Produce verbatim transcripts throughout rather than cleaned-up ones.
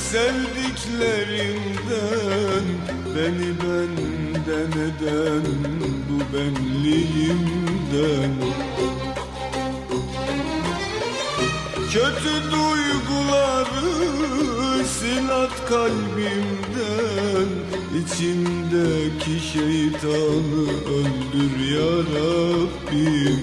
sevdiklerimden, beni benden eden bu benliğimden. Kötü duyguları sil at kalbimden, İçimdeki şeytanı öldür ya Rabbim.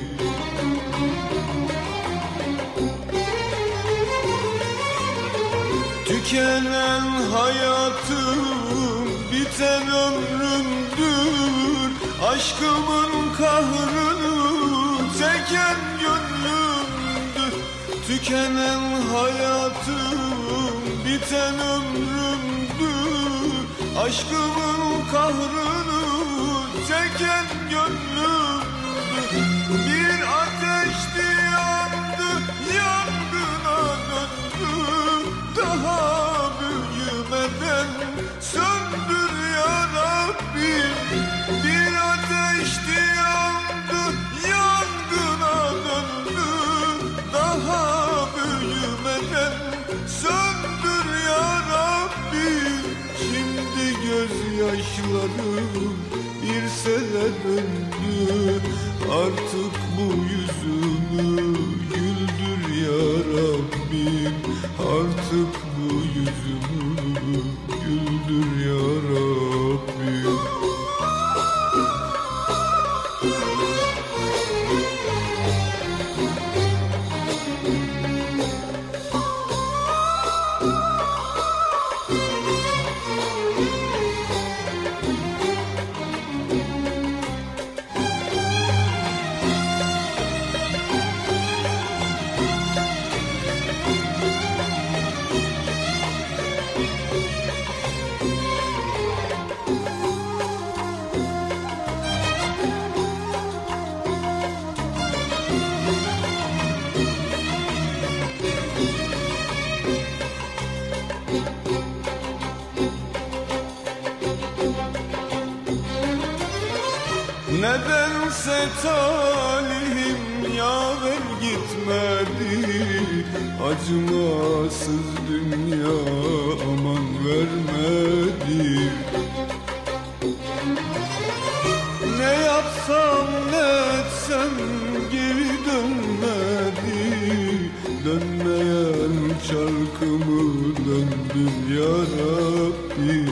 Tükenen hayatım, biten ömrümdür. Aşkımın kahrını çeken gönlümdür. Tükenen hayatım, biten ömrümdür. Aşkımın kahrını çeken gönlümdür. Bir ateşti yandı, yangına döndü. Daha büyümeden söndür ya Rabbim. Bir ateşti yandı, yangına döndü. Daha büyümeden söndür ya Rabbim. Şimdi gözyaşlarım bir sele döndü. Artık bu yüzümü güldür ya Rabbim. Artık bu yüzümü güldür ya Rabbim. Nedense talihim yaver gitmedi. Acımasız dünya aman vermedi. Ne yapsam ne etsem geri dönmedi. Dönmeyen çarkımı döndür ya Rabbi.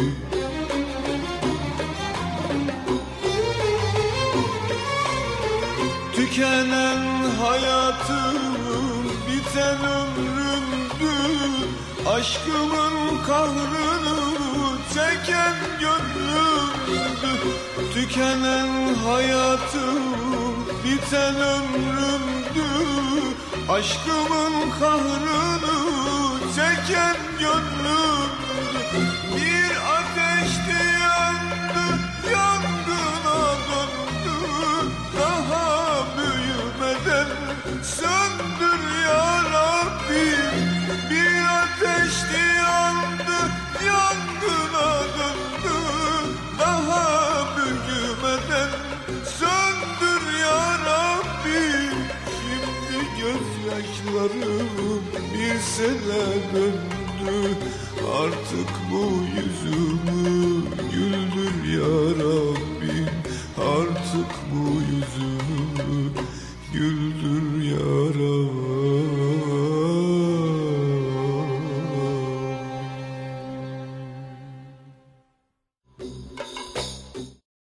Tükenen hayatım, biten ömrümdür. Aşkımın kahrını çeken gönlümdür. Tükenen hayatım, biten ömrümdür. Aşkımın kahrını çeken gönlümdür. Bir ateşti yandı, yangına döndü. Daha büyümeden söndür ya Rabbim. Bir ateşti yandı, yangına döndü. Daha büyümeden söndür ya Rabbim. Şimdi gözyaşlarım bir sele döndü. Artık bu yüzümü